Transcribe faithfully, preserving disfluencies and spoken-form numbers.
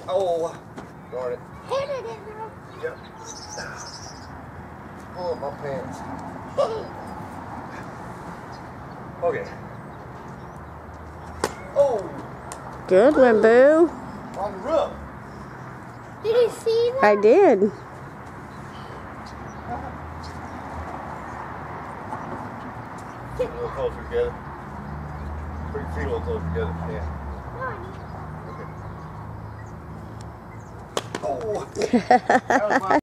Oh, darn it. Hit it in there. Yep. Pull up my pants. Okay. Oh. Good one, Boo. On the roof. Did you see that? I did. A little closer together. Put your feet a little closer together. Yeah. Okay. Oh. That was my